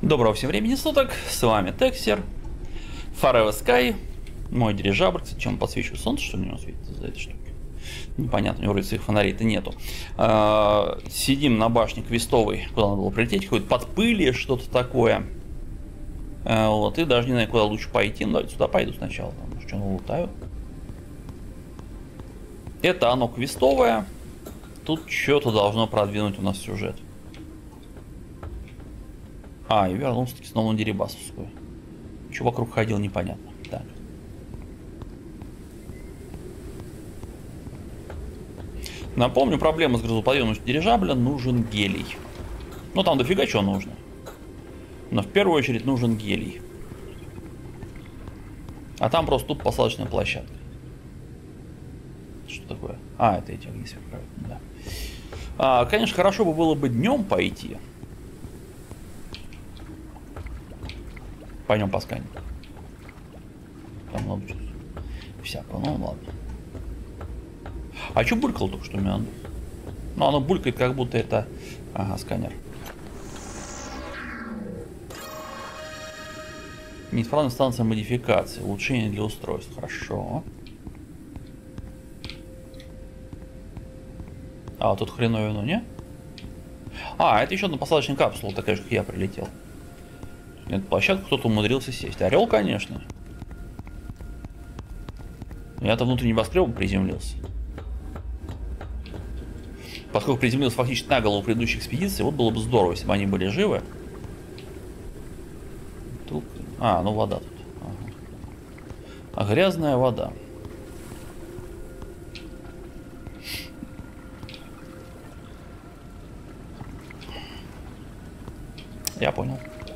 Доброго всем времени суток, с вами Тексер, Forever Sky, мой дирижабль. Кстати, чем он подсвечивает? Солнце, что ли, у него светит за этой штуки? Непонятно, у него вроде своих фонарей-то нету. Сидим на башне квестовой, куда надо было прилететь, какой-то под пыли, что-то такое. Вот, и даже не знаю, куда лучше пойти. Ну, давайте сюда пойду сначала, потому что лутаю. Это оно квестовое. Тут что-то должно продвинуть у нас сюжет. И вернулся таки снова на Дерибасовскую. Что вокруг ходил, непонятно. Так. Напомню, проблема с грузоподъемностью дирижабля: нужен гелий. Ну, там дофига чего нужно. Но в первую очередь нужен гелий. А там просто тут посадочная площадка. Что такое? Это эти огни сверкают. Да. Конечно, хорошо бы было бы днем пойти. Пойдем по скане. Там много всякого. Ну ладно. А что булькало только что у меня? Ну, оно булькает, как будто это... Ага, сканер. Неисправная станция модификации. Улучшение для устройств. Хорошо. Тут хреновину, не? Это еще одна посадочная капсула, такая же, как я прилетел. На эту площадку кто-то умудрился сесть. Орел, конечно. Я-то внутри небоскреба приземлился. Поскольку приземлился фактически на голову предыдущей экспедиции, вот было бы здорово, если бы они были живы. Тут... ну вода тут. Ага. Грязная вода. Я понял.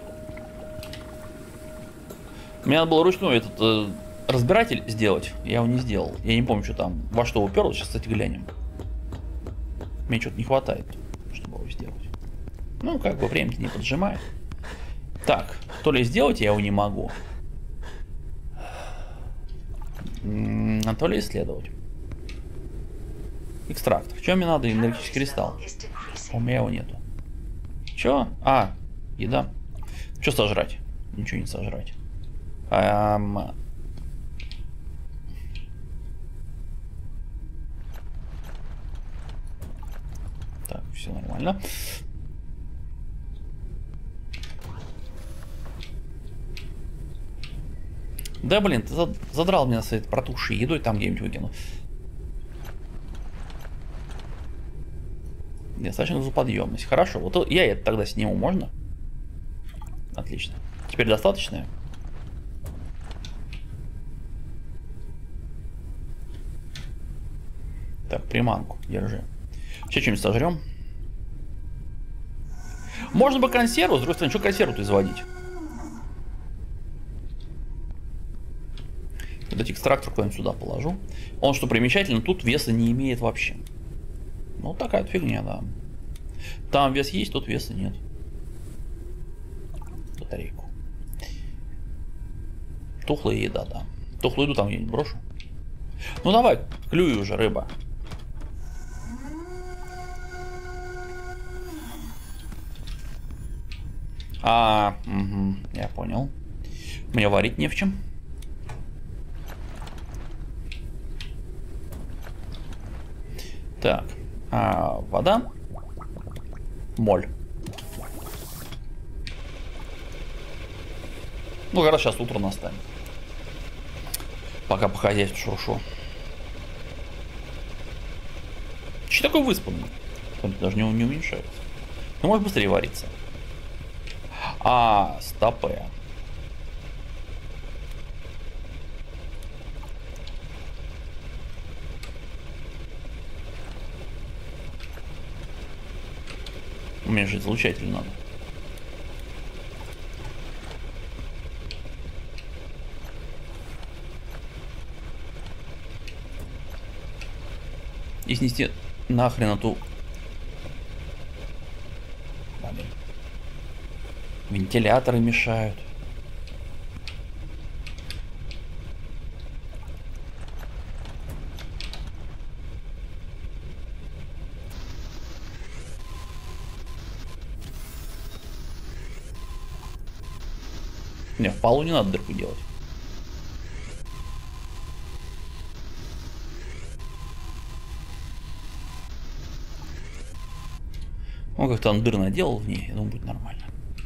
Мне надо было ручной этот разбиратель сделать. Я его не сделал. Я не помню, что там, во что уперлось. Сейчас, кстати, глянем. Мне что-то не хватает, чтобы его сделать. Ну, как бы время не поджимает. Так, то ли сделать я его не могу, то ли исследовать. Экстрактор. Что мне надо? Энергетический кристалл. У меня его нету. Че? Еда. Что сожрать? Ничего не сожрать. Так, все нормально. Да, блин, ты задрал меня с этой протухшей едой, там где-нибудь выкину. Достаточно грузоподъемность. Хорошо, вот я это тогда сниму, можно? Отлично. Теперь достаточно? Так, приманку держи. Сейчас что-нибудь сожрем. Можно бы консерву, с другой стороны, что консерву-то изводить? Этот экстрактор куда-нибудь сюда положу. Он, что примечательно, тут веса не имеет вообще. Ну, такая вот фигня, да. Там вес есть, тут веса нет. Батарейку. Тухлая еда, да. Тухлую еду там где-нибудь брошу. Ну давай, клюй уже, рыба. Угу, я понял. Мне варить не в чем. Так, вода. Моль. Ну, как раз сейчас утро настанет. Пока по хозяйству шуршу. Че такой выспанный? Даже не уменьшается. Ну, может быстрее вариться. Стопы. Мне же излучатель надо. И снести нахрен эту... Вентиляторы мешают. Не, в полу не надо дырку делать. Он как-то там дыр наделал в ней, я думаю, будет нормально.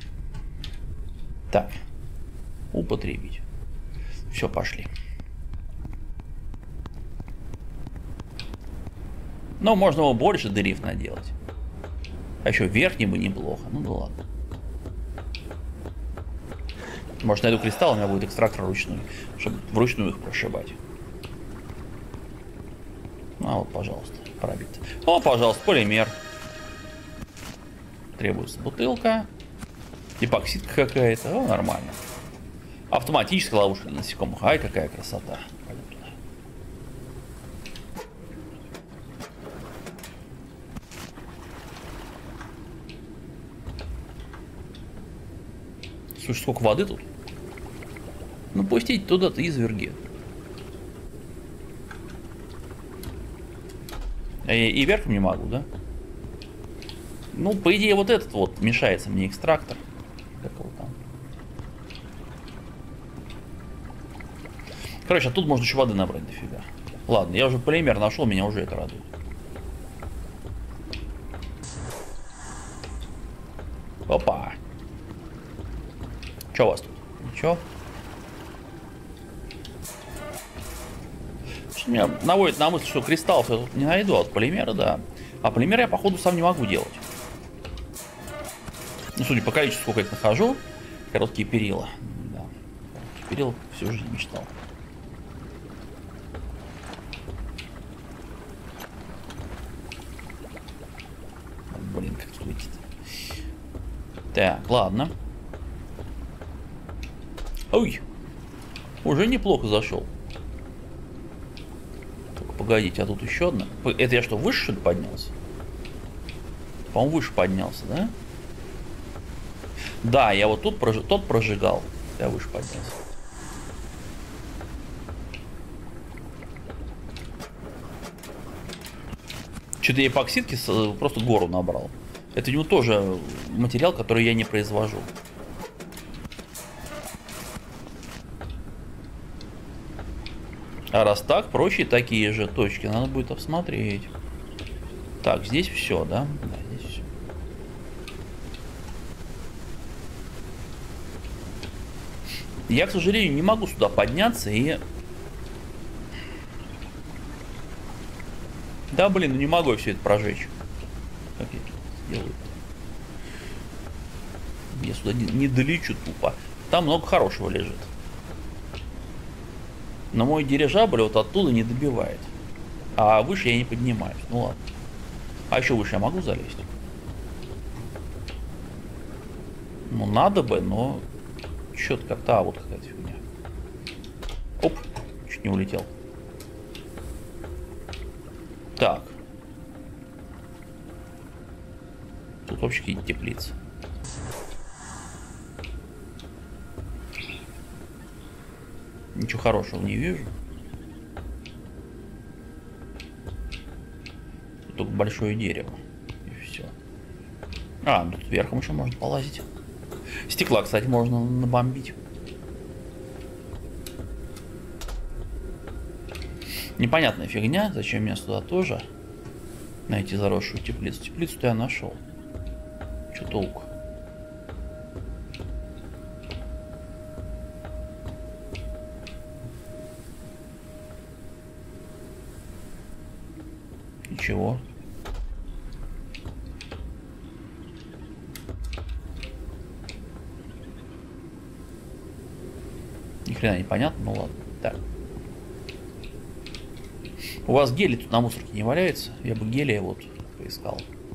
Так. Употребить. Все, пошли. Но можно его больше дырив наделать. А еще верхний бы неплохо. Ну да ладно. Может, найду кристалл, у меня будет экстрактор ручной, чтобы вручную их прошибать. А вот, пожалуйста, пробит. О, пожалуйста, полимер. Требуется бутылка. Эпоксидка какая-то. О, нормально. Автоматическая ловушка для насекомых. Ай, какая красота. Пойдем туда. Слушай, сколько воды тут? Ну, пустите туда-то изверги. И верхом не могу, да? Ну, по идее, вот этот вот мешается мне экстрактор. Как его там? Короче, а тут можно еще воды набрать дофига. Ладно, я уже полимер нашел, меня уже это радует. Опа. Че у вас тут? Ничего? Что меня наводит на мысль, что кристаллов я тут не найду, а вот полимера, да. А полимер я, походу, сам не могу делать. Ну, судя по количеству, сколько я их нахожу. Короткие перила. Да. Короткие перила всю жизнь мечтал. Блин, как тут выйти-то? Так, ладно. Ой! Уже неплохо зашел. Только погодите, а тут еще одна. Это я что, выше, что ли, поднялся? По-моему, выше поднялся, да? Да, я вот тут тот прожигал. Я выше поднялся. Что-то я эпоксидки просто гору набрал. Это у него тоже материал, который я не произвожу. А раз так, проще такие же точки. Надо будет обсмотреть. Так, здесь все, да? Да, здесь все. Я, к сожалению, не могу сюда подняться и... Да, блин, ну не могу я все это прожечь. Как я это сделаю? Я сюда не долечу тупо. Там много хорошего лежит. Но мой дирижабль вот оттуда не добивает. А выше я не поднимаюсь. Ну ладно. А еще выше я могу залезть? Ну надо бы, но... Что-то как-то... А, вот какая-то фигня. Оп. Чуть не улетел. Так. Тут вообще какие-то теплицы. Ничего хорошего не вижу. Тут только большое дерево. И все. А, ну тут вверхом еще можно полазить. Стекла, кстати, можно набомбить. Непонятная фигня. Зачем мне сюда тоже найти заросшую теплицу? Теплицу-то я нашел. Че толку? Ничего. Ни хрена непонятно, ну ладно. Так. У вас гелий тут на мусорке не валяется? Я бы гелия вот поискал.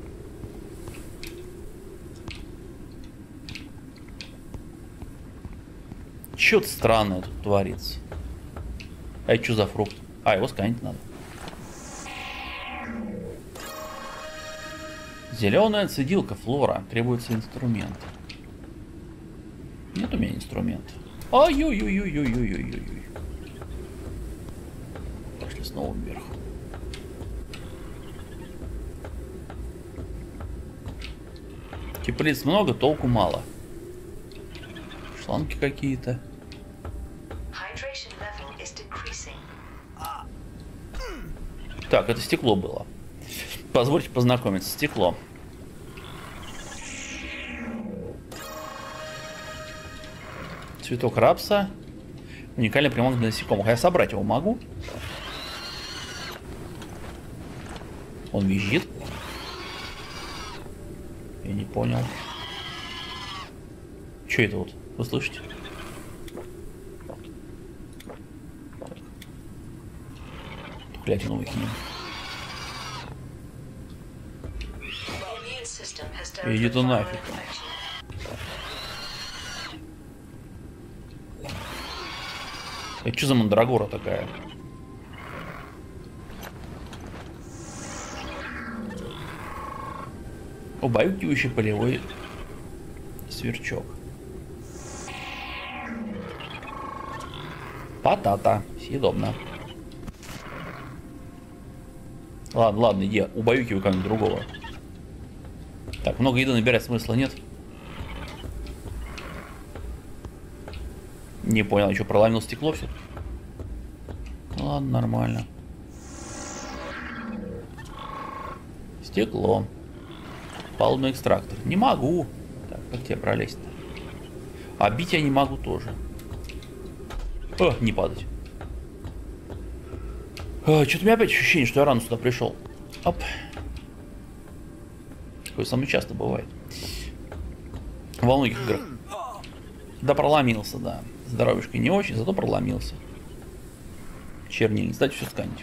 Что-то странное тут творится. А это что за фрукт? А, его сканить надо. Зеленая цедилка флора. Требуется инструмент. Нет у меня инструмента. Ой-ой-ой-ой-ой-ой-ой-ой. Пошли снова вверх. Теплиц много, толку мало. Шланги какие-то. Так, это стекло было. Позвольте познакомиться. Стекло. Цветок рапса. Уникальный приманка для насекомых. А я собрать его могу? Он визжит. Я не понял. Что это вот? Вы слышите? Клятину выкинем. Иди ты нафиг. Это что за мандрагора такая? Убаюкивающий полевой сверчок. Патата. Съедобно. Ладно, ладно, иди, убаюкивай кого-нибудь другого. Так, много еды набирать смысла нет. Не понял, еще проломил стекло все. Ладно, нормально. Стекло. Палубный экстрактор. Не могу. Так, как тебе пролезть-то? А бить я не могу тоже. О, не падать. Что-то у меня опять ощущение, что я рано сюда пришел. Оп. Такое самое часто бывает. Во многих играх. Да проломился, да. Здоровьишко не очень, зато проломился. Чернильница. Кстати, все сканить.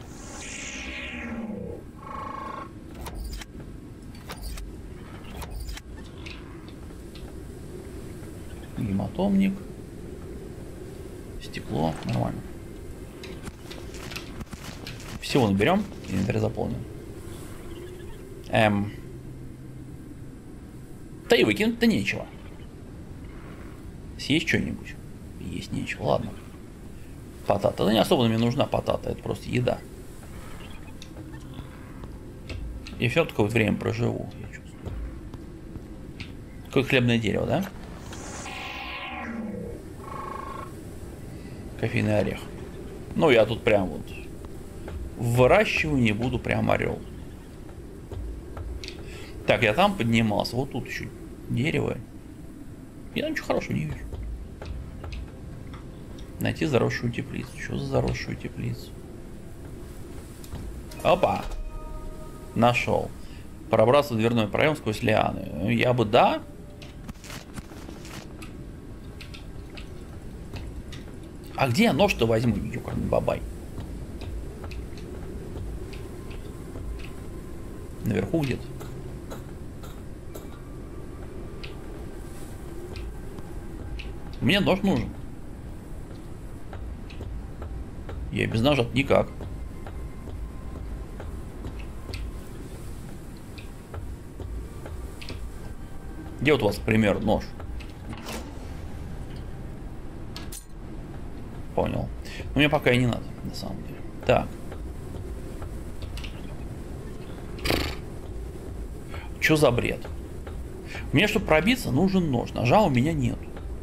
Гематомник. Стекло. Нормально. Всего наберем. Инвентарь заполнен. Да и выкинуть-то нечего. Съесть что-нибудь? Есть нечего. Ладно. Патата. Да не особо мне нужна патата. Это просто еда. И все такое вот время проживу. Я чувствую. Какое хлебное дерево, да? Кофейный орех. Ну, я тут прям вот выращиваю, не буду, прям орел. Так, я там поднимался. Вот тут еще дерево. Я там ничего хорошего не вижу. Найти заросшую теплицу. Что за заросшую теплицу? Опа! Нашел. Пробраться в дверной проем сквозь лианы. Я бы да. А где я нож-то возьму, ёкарный бабай? Наверху где-то. Мне нож нужен. Я без ножа никак. Где вот у вас, пример, нож? Понял. Но мне пока и не надо, на самом деле. Так. Что за бред? Мне, чтобы пробиться, нужен нож. Ножа у меня нет.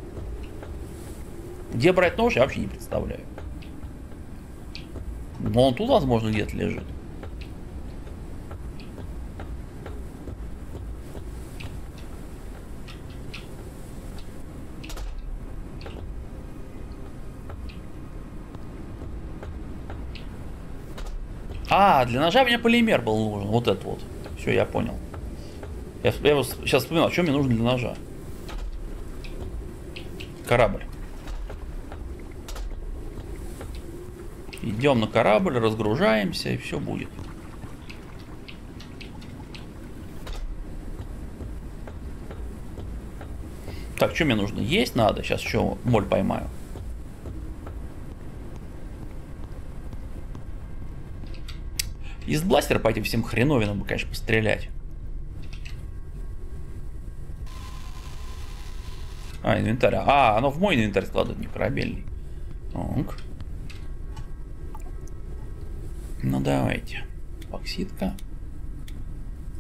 Где брать нож, я вообще не представляю. Но он тут, возможно, где-то лежит. А, для ножа мне полимер был нужен. Вот это вот. Все, я понял. Я сейчас вспоминал, что мне нужно для ножа. Корабль. Идем на корабль, разгружаемся, и все будет. Так, что мне нужно? Есть надо. Сейчас еще моль поймаю. Из бластера по этим всем хреновинам бы, конечно, пострелять. А, инвентарь. А, оно в мой инвентарь складывает, не корабельный. Так. Ну, давайте. Бокситка.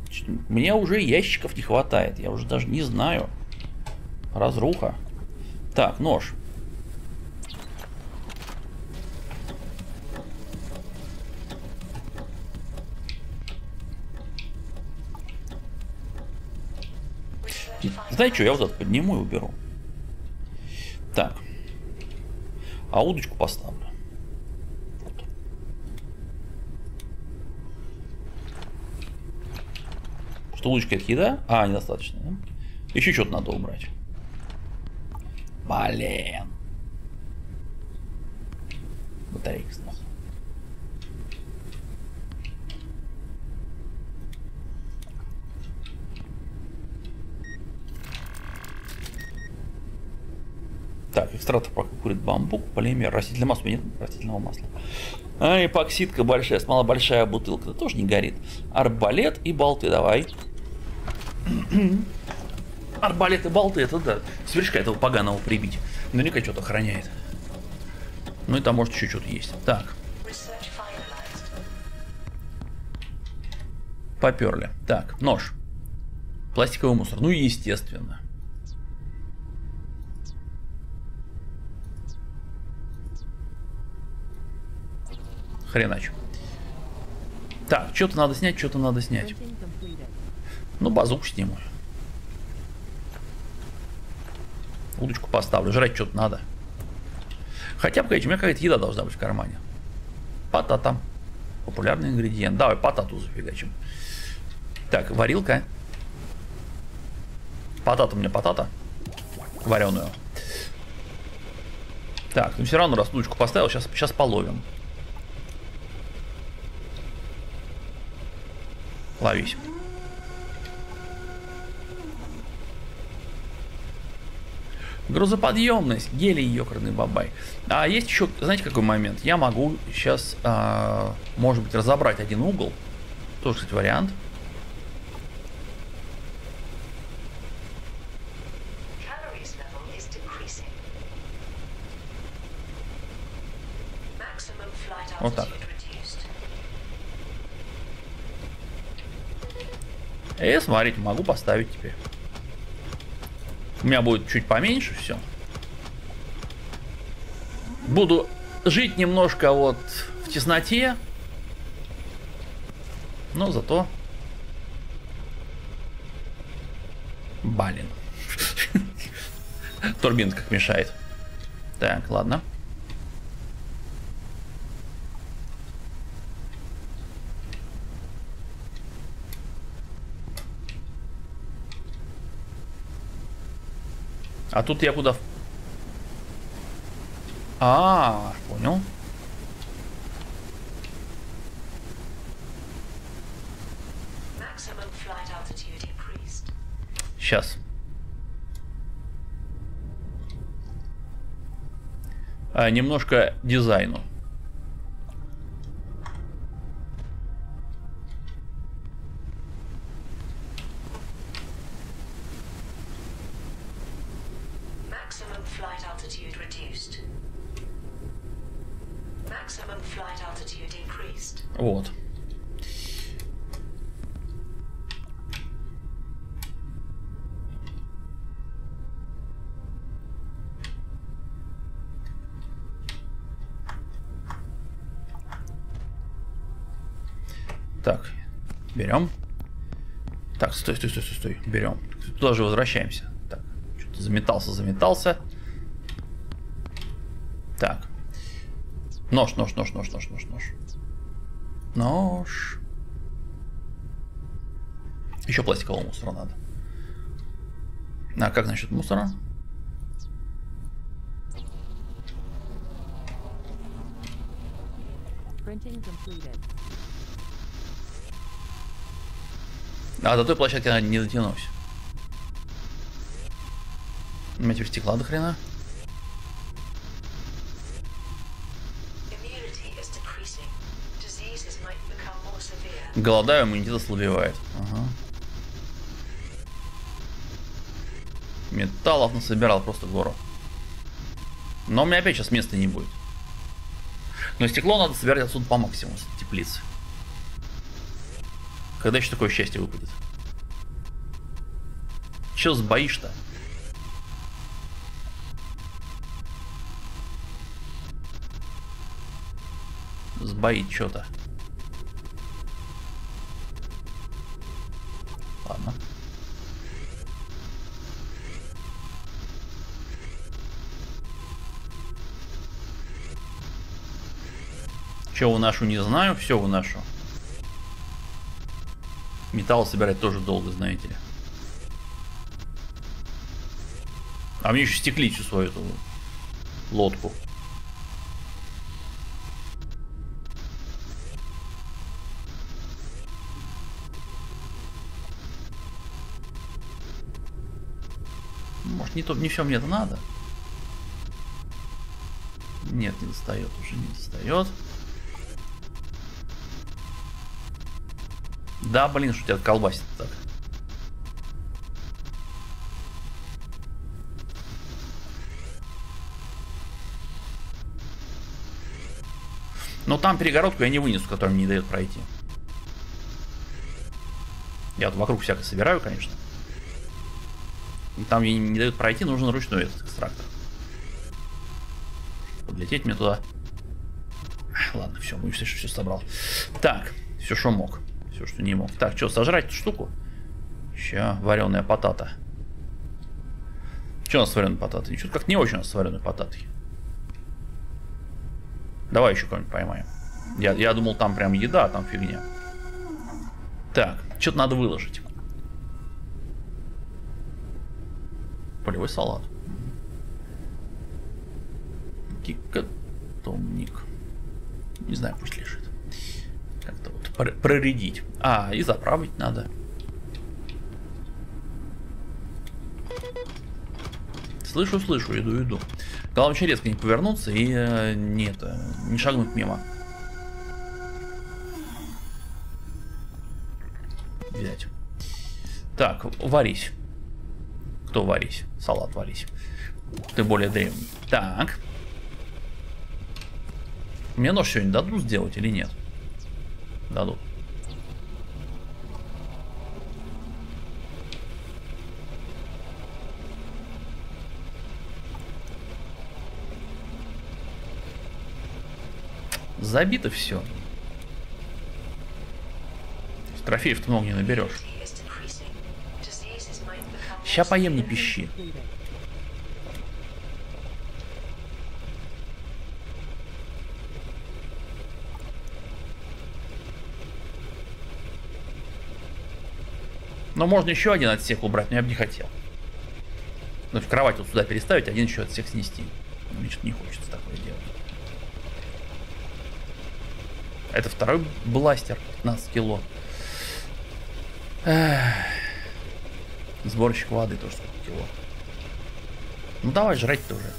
Мне уже ящиков не хватает. Я уже даже не знаю. Разруха. Так, нож. Знаете что, я вот этот подниму и уберу. Так. А удочку поставлю. Вот. Что удочка это еда? А, недостаточно, да? Еще что-то надо убрать. Блин. Батарейка сдохла. Так, экстрактор пока курит бамбук, полимер, растительное масло, нет растительного масла. А, эпоксидка большая, смола большая бутылка, это тоже не горит. Арбалет и болты, давай. Арбалет и болты, это да. Сверчка этого поганого прибить. Наверняка что-то охраняет. Ну и там может еще что-то есть. Так. Поперли. Так, нож. Пластиковый мусор. Ну естественно. Хренач. Так, что-то надо снять, что-то надо снять. Ну, базуку сниму. Удочку поставлю. Жрать что-то надо. Хотя, погодите, у меня какая-то еда должна быть в кармане. Патата. Популярный ингредиент. Давай патату зафигачим. Так, варилка. Патата у меня патата. Вареную. Так, ну все равно раз удочку поставил, сейчас половим. Ловись. Грузоподъемность, гелий ёкарный бабай. А есть еще, знаете, какой момент? Я могу сейчас, может быть, разобрать один угол. Тоже, кстати, вариант. Вот так. И смотрите, могу поставить теперь. У меня будет чуть поменьше все. Буду жить немножко вот в тесноте. Но зато... Блин. Турбинка как мешает. Так, ладно. А тут я куда? Понял. Сейчас. Немножко дизайну. Вот. Так, берем. Так, стой. Берем. Туда же возвращаемся. Так, что-то заметался. Так. Нож. Еще пластикового мусора надо. А как насчет мусора? А до той площадки я не дотянусь. У меня теперь стекла до хрена. Голодаю, иммунитет ослабевает. Ага. Металлов насобирал просто гору. Но у меня опять сейчас места не будет. Но стекло надо собирать отсюда по максимуму с теплицы. Когда еще такое счастье выпадет? Че сбоишь-то? сбоит что-то. Ладно. Че выношу, не знаю. Все выношу. Металл собирать тоже долго, знаете ли. А мне еще стеклить свою эту лодку. Может, не все мне это надо? Нет, не достает, уже не достает. Да, блин, что тебя колбасит так. Но там перегородку я не вынесу, которая мне не дает пройти. Я вот вокруг всякое собираю, конечно. И там мне не дают пройти, нужен ручной этот экстрактор. Подлететь мне туда. Ладно, все, будем считать, что все собрал. Так, все, что мог. Все, что не мог. Так, что, сожрать эту штуку? Ща, вареная потата. Что у нас с вареной потатой? Ничего как не очень у нас с вареной потатой. Давай еще кого-нибудь поймаем. Я думал, там прям еда, а там фигня. Так, что-то надо выложить. Полевой салат. Гигатомник. Не знаю, пусть лежит. Как-то вот проредить. А, и заправить надо. Слышу, иду. Главное, очень резко не повернуться и не шагнуть мимо. Взять. Так, варись. Кто варись? Салат варись. Ты более древний. Так. Мне нож сегодня дадут сделать или нет? Дадут. Забито все. Трофеев-то много не наберешь. Ща поем, не пищи. Но можно еще один отсек убрать, но я бы не хотел. Ну, в кровать вот сюда переставить, один еще отсек снести. Мне что-то не хочется такое делать. Это второй бластер, 15 кило. Эх. Сборщик воды тоже сколько кило. Ну давай, жрать-то уже.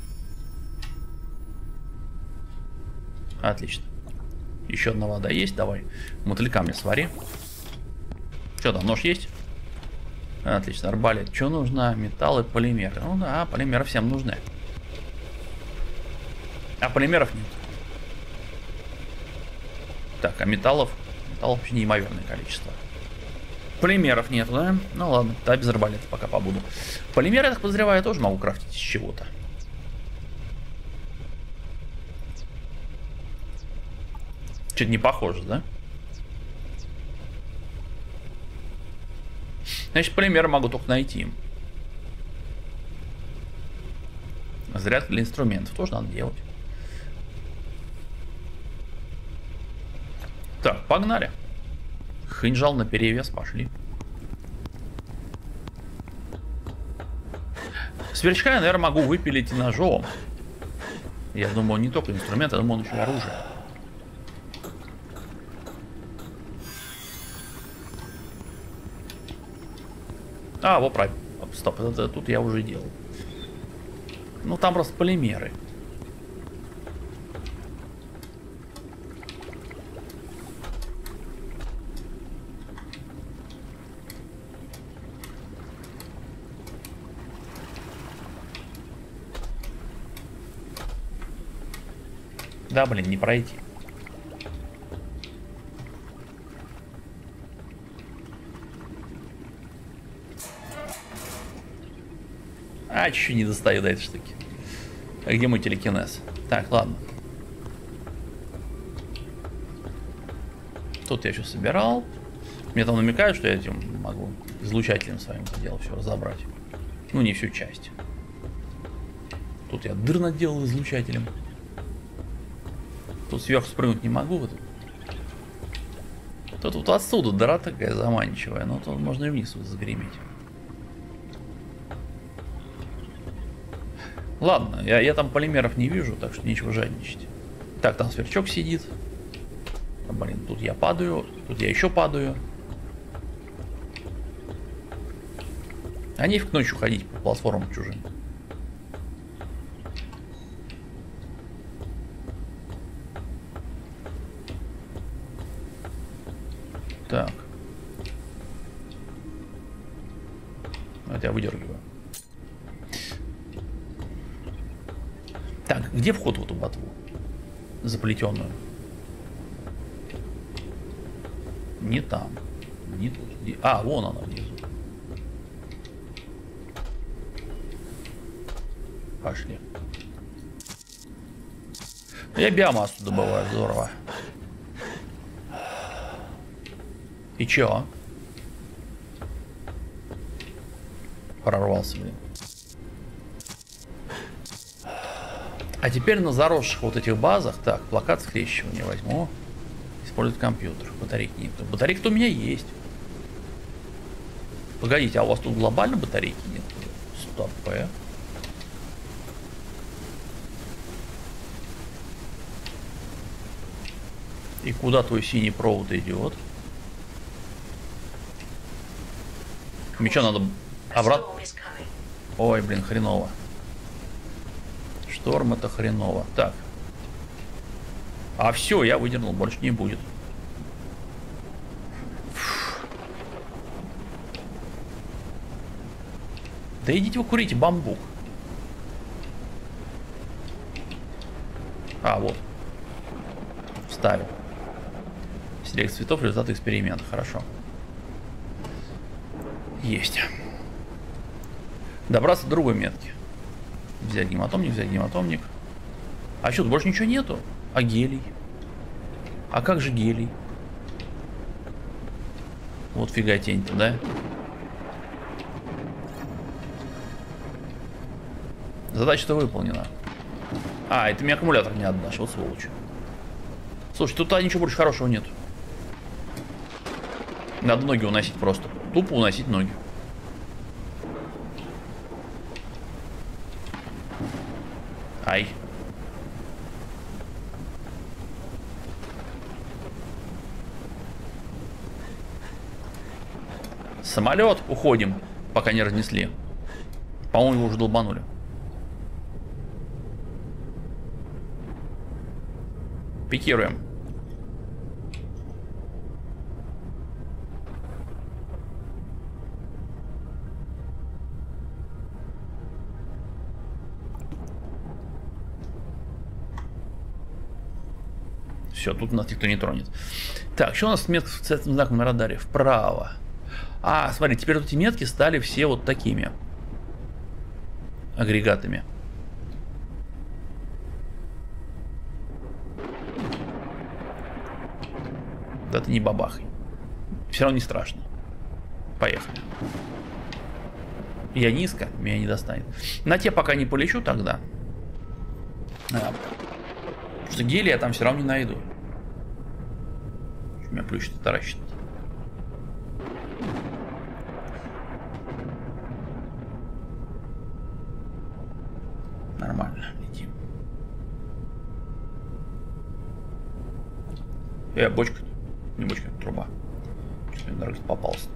Отлично. Еще одна вода есть, давай. Мотылька мне свари. Что там, нож есть? Отлично, арбалет. Что нужно? Металлы, полимеры. Ну да, полимеры всем нужны. А полимеров нет. Так, а металлов? Металлов вообще неимоверное количество. Полимеров нету, да? Ну ладно, да, без арбалета пока побуду. Полимеры, я так подозреваю, я тоже могу крафтить из чего-то. Что-то не похоже, да? Значит, полимеры могу только найти. Зарядка для инструментов тоже надо делать. Так, погнали. Хинжал на перевес, пошли. Сверчка я, наверное, могу выпилить и ножом. Я думаю, он не только инструмент, я думаю, он еще и оружие. А, вот правильно. Стоп, это тут я уже делал. Ну, там просто полимеры. Да, блин, не пройти. А, чуть-чуть не достаю до этой штуки. А где мой телекинез? Так, ладно. Тут я еще собирал. Мне там намекают, что я этим могу излучателем своим это дело все разобрать. Ну, не всю часть. Тут я дыр наделал излучателем. Тут сверху спрыгнуть не могу. Тут вот отсюда дыра такая заманчивая. Но тут можно и вниз вот загреметь. Ладно, я там полимеров не вижу, так что нечего жадничать. Так, там сверчок сидит. А, блин, тут я падаю. Тут я еще падаю. А нефиг ночью ходить по платформам чужим. Так. Вот я выдергиваю. Так, где вход в эту ботву? Заплетенную. Не там. Не тут. А, вон она внизу. Пошли. Я биомассу добываю, здорово. И чё? Прорвался, блин. А теперь на заросших вот этих базах, так, плакат скрещивания возьму. Использовать компьютер. Батарейки нет. Батарейки-то у меня есть. Погодите, а у вас тут глобально батарейки нет? Стоп, И куда твой синий провод идет? Мне что, надо обратно? Ой, блин, хреново. Шторм это хреново. Так. А все, я выдернул, больше не будет. Да идите вы курите бамбук. А, вот. Вставил. Селект цветов, результат эксперимента. Хорошо. Есть. Добраться до другой метки. Взять гематомник, взять гематомник. А что, тут больше ничего нету? А гелий? А как же гелий? Вот фига тень-то, да? Задача-то выполнена. А, это мне аккумулятор не отдашь, вот сволочь. Слушай, тут ничего больше хорошего нет. Надо ноги уносить просто. Тупо уносить ноги. Ай. Самолет, уходим, пока не разнесли. По-моему, его уже долбанули. Пикируем. Все, тут нас никто не тронет. Так, что у нас с меткой с этим знаком на радаре? Вправо. А, смотри, теперь вот эти метки стали все вот такими агрегатами. Да ты не бабахай. Все равно не страшно. Поехали. Я низко, меня не достанет. На те пока не полечу тогда. Потому что гелия я там все равно не найду. У меня плющ-то таращит. Нормально, летим. Бочка. Не бочка, труба. Что-то мне дорого попался.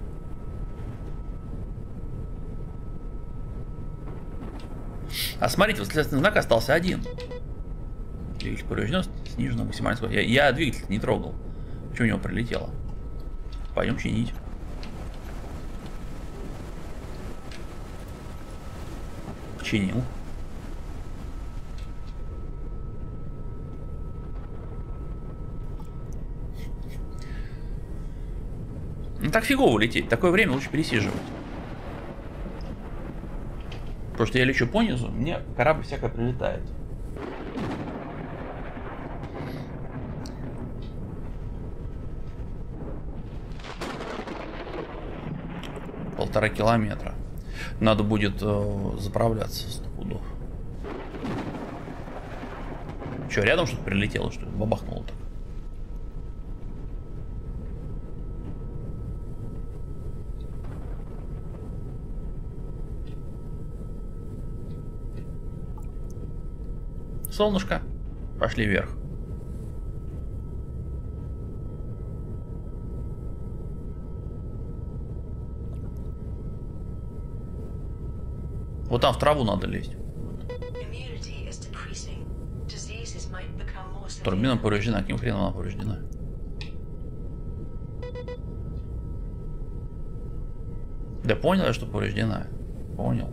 А смотрите, восклицательный знак остался один. Двигатель поврежден, снижена максимальная скорость. Я двигатель не трогал. Что у него прилетело? Пойдем чинить. Чинил. Ну так фигово лететь. Такое время лучше пересиживать. Потому что я лечу по низу, мне корабль всякое прилетает. 1,5 километра. Надо будет заправляться 100 пудов. Че, рядом что-то прилетело, что ли? Бабахнуло так. Солнышко. Пошли вверх. Вот там в траву надо лезть. Турбина повреждена. Каким хреном она повреждена? Да понял я, что повреждена. Понял.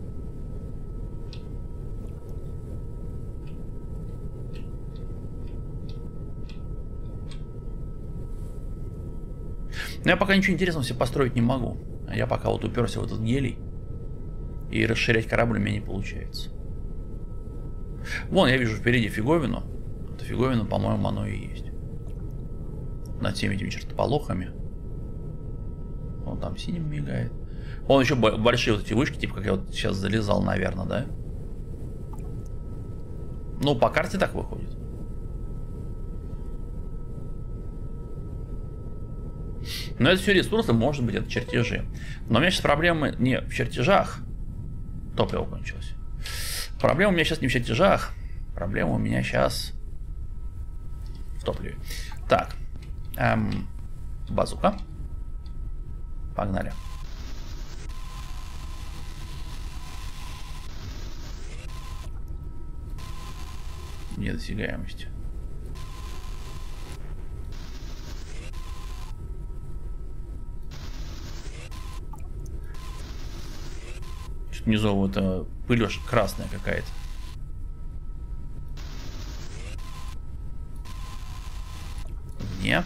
Но я пока ничего интересного себе построить не могу. Я пока вот уперся в этот гелий. И расширять корабль у меня не получается. Вон, я вижу впереди фиговину. Это фиговина, по-моему, оно и есть. Над всеми этими чертополохами. Он там синим мигает. Вон еще большие вот эти вышки, типа как я вот сейчас залезал, наверное, да? Ну, по карте так выходит. Но это все ресурсы, может быть, это чертежи. Но у меня сейчас проблемы не в чертежах. Топливо кончилось. Проблема у меня сейчас не в чертежах. Проблема у меня сейчас в топливе. Так. Базука. Погнали. Недосягаемость. Внизу вот пыль красная какая-то. Вне.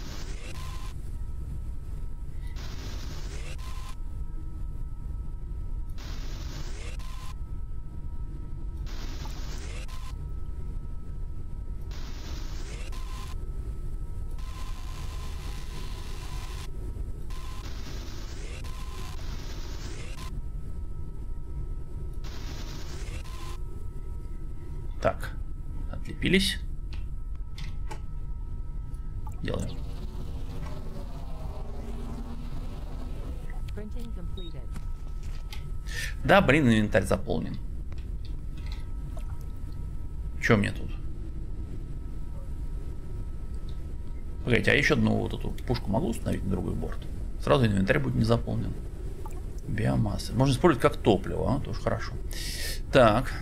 Так, отлепились. Делаем. Да, блин, инвентарь заполнен. Что мне тут? Погодите, а еще одну вот эту пушку могу установить на другой борт? Сразу инвентарь будет не заполнен. Биомасса. Можно использовать как топливо, а? Тоже хорошо. Так.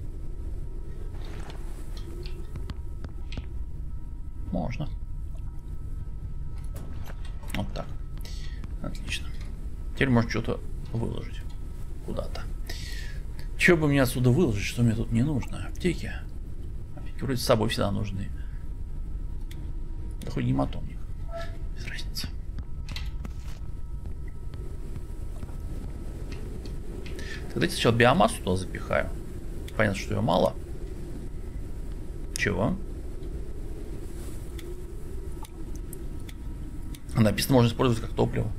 Можно. Вот так. Отлично. Теперь можно что-то выложить. Куда-то. Что бы мне отсюда выложить, что мне тут не нужно? Аптеки. Аптеки вроде с собой всегда нужны. Да хоть гематомник. Без разницы. Тогда сейчас биомассу туда запихаю. Понятно, что ее мало. Чего? Написано, можно использовать как топливо.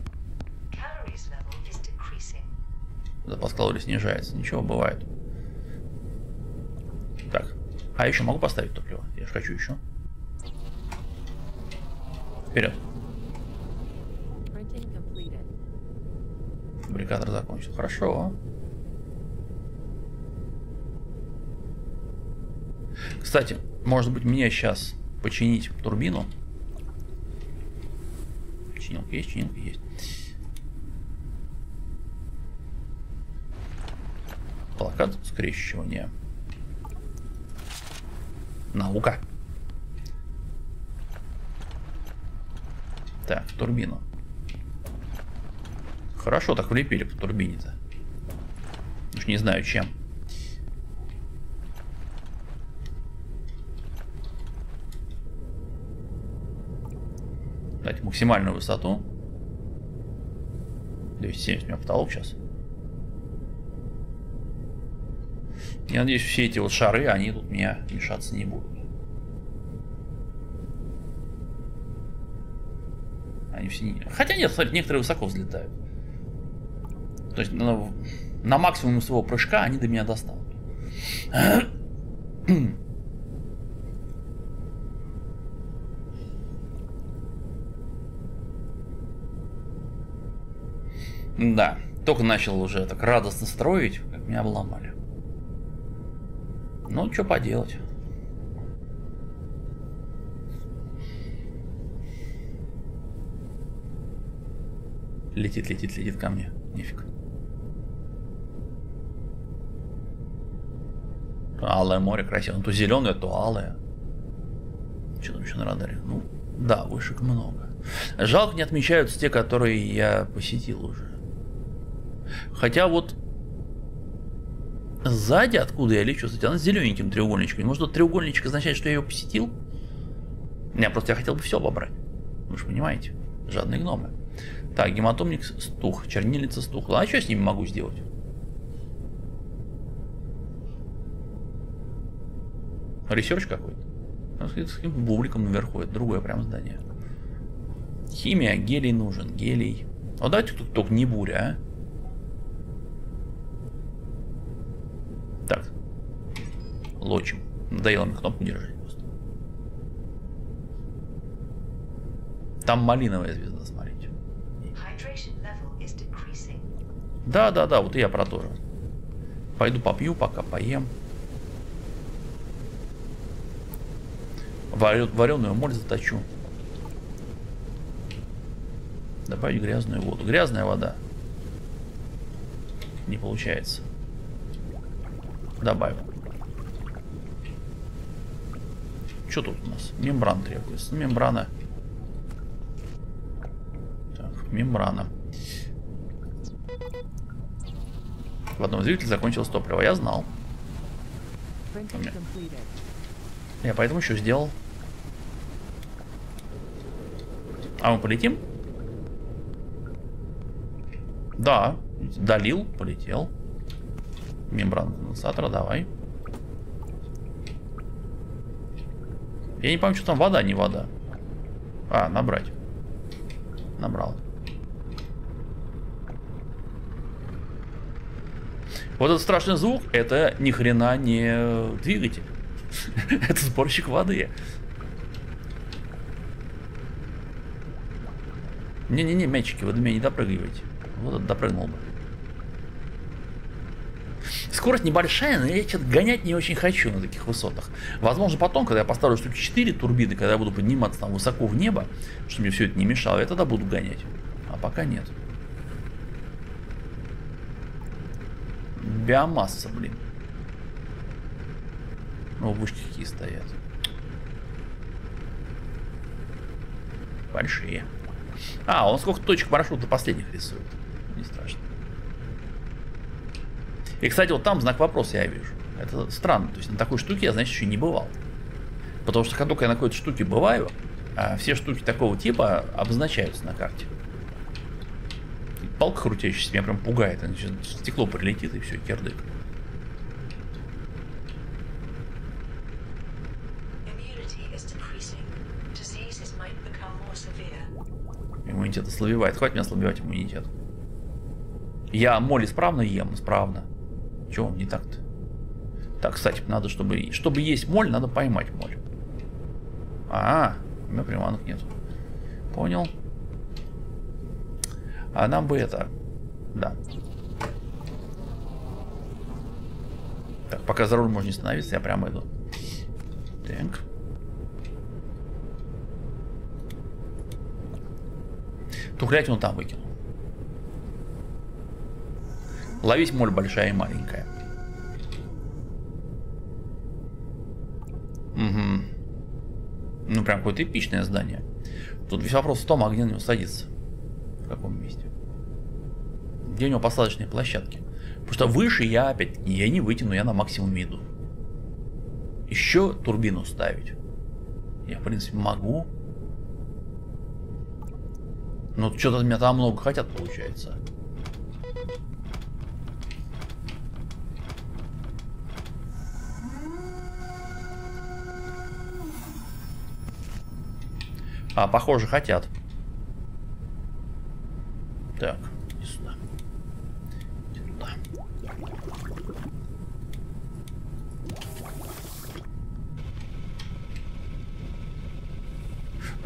Запас калорий снижается. Ничего, бывает. Так. А еще могу поставить топливо? Я же хочу еще. Вперед. Фабрикатор закончил. Хорошо. Кстати, может быть, мне сейчас починить турбину. Чинилка есть, чинилка есть. Плакат скрещивания. Наука. Так, турбину. Хорошо так влепили по турбине-то. Уж не знаю чем. Дать максимальную высоту. 270 у меня потолок сейчас. Я надеюсь, все эти вот шары, они тут меня мешаться не будут. Они все не... Хотя нет, смотрите, некоторые высоко взлетают. То есть на максимум своего прыжка они до меня достанут. Да, только начал уже так радостно строить, как меня обломали. Ну, что поделать. Летит, летит, летит ко мне. Нифиг. Алое море красиво. Ну, то зеленое, то алое. Что там еще на радаре? Ну, да, вышек много. Жалко, не отмечаются те, которые я посетил уже. Хотя вот сзади, откуда я лечу, кстати, она с зелененьким треугольничком. Может, этот треугольничек означает, что я ее посетил? Не, просто я хотел бы все обобрать. Вы же понимаете, жадные гномы. Так, гематомник стух, чернильница стухла. А что я с ними могу сделать? Ресерч какой-то. С каким-то бубликом наверху. Это другое прям здание. Химия, гелий нужен. Гелий. А давайте тут только не буря, а. Так. Лочим. Надоело мне кнопку держать просто. Там малиновая звезда, смотрите. Да, да, да, вот и я про то же. Пойду попью, пока поем. Вареную моль заточу. Добавить грязную воду. Грязная вода. Не получается. Добавим. Что тут у нас? Мембрана требуется. Мембрана. Так, мембрана. В одном двигателе закончилось топливо. Я знал. Я поэтому еще сделал. А мы полетим? Да. Долил, полетел. Мембрана конденсатора, давай. Я не помню, что там вода, не вода. А, набрать. Набрал. Вот этот страшный звук, это ни хрена не двигатель. Это сборщик воды. Не-не-не, мячики, вы до меня не допрыгиваете. Вот это допрыгнул бы. Скорость небольшая, но я что-то гонять не очень хочу на таких высотах. Возможно, потом, когда я поставлю штуки 4 турбины, когда я буду подниматься там высоко в небо, чтобы мне все это не мешало, я тогда буду гонять. А пока нет. Биомасса, блин. Ну, вышки какие стоят. Большие. А, он сколько точек маршрута последних рисует. Не страшно. И, кстати, вот там знак вопроса я вижу. Это странно. То есть на такой штуке я, значит, еще не бывал. Потому что, как только я на какой-то штуке бываю, все штуки такого типа обозначаются на карте. И палка крутящаяся меня прям пугает. Стекло прилетит и все, кирдык. Иммунитет ослабевает. Хватит меня ослабевать иммунитет. Я моль исправно ем, исправно. Чего не так-то? Так, кстати, надо, чтобы есть моль, надо поймать моль. У меня приманок нету. Понял. А нам бы это... Да. Так, пока за руль можно не становиться, я прямо иду. Так. Тухлятину там выкину. Ловить моль большая и маленькая. Угу. Ну, прям какое-то эпичное здание. Тут весь вопрос в том, а где на него садиться. В каком месте. Где у него посадочные площадки. Потому что выше я опять не вытяну, я на максимуме иду. Еще турбину ставить. Я, в принципе, могу. Но что-то меня там много хотят, получается. Похоже, хотят. Так, иди сюда.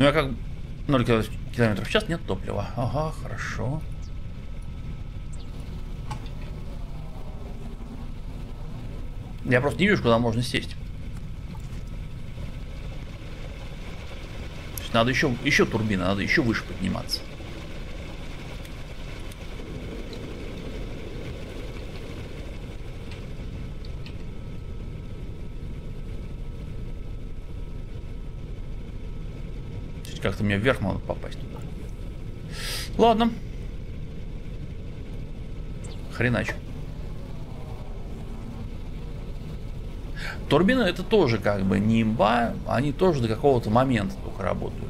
Ну я как 0 км в час, нет топлива. Ага, хорошо. Я просто не вижу, куда можно сесть. Надо еще турбина, надо еще выше подниматься. Как-то мне вверх надо попасть туда. Ладно. Хренач. Турбины это тоже как бы не имба, они тоже до какого-то момента только работают.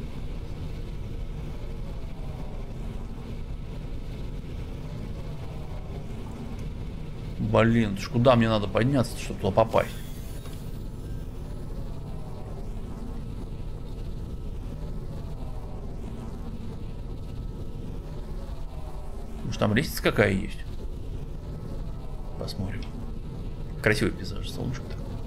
Блин, куда мне надо подняться, чтобы туда попасть? Может там лестница какая есть? Посмотрим. Красивый пейзаж, солнышко.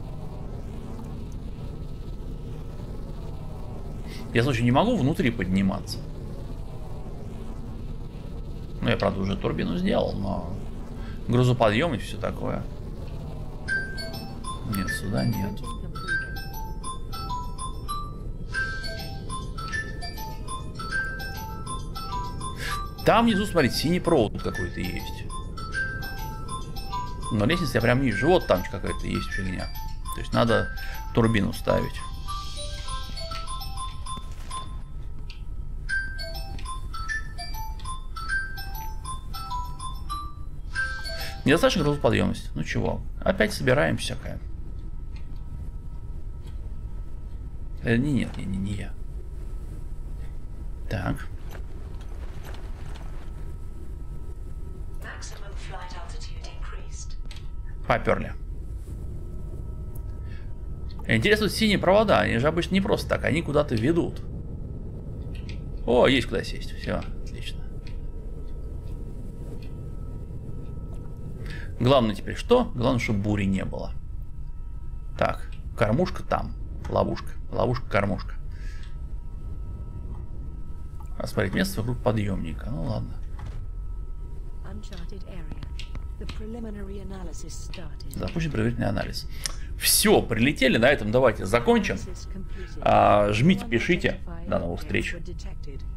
Я, слушай, не могу внутри подниматься. Ну, я, правда, уже турбину сделал, но грузоподъемность, все такое. Нет, сюда нет. Там внизу, смотрите, синий провод какой-то есть. Но лестницы я прям не вижу. Вот там какая-то есть фигня. То есть надо турбину ставить. Недостаточно грузоподъемности. Ну чего? Опять собираем всякое. Нет, не я. Так. Поперли. Интересно, синие провода, они же обычно не просто так, они куда-то ведут. О, есть куда сесть. Все, отлично. Главное теперь что? Главное, чтобы бури не было. Так, кормушка там. Ловушка. Ловушка, кормушка. Осмотреть место вокруг подъемника. Ну ладно. Запущен предварительный анализ. Все, прилетели. На этом давайте закончим. Жмите, пишите. До новых встреч.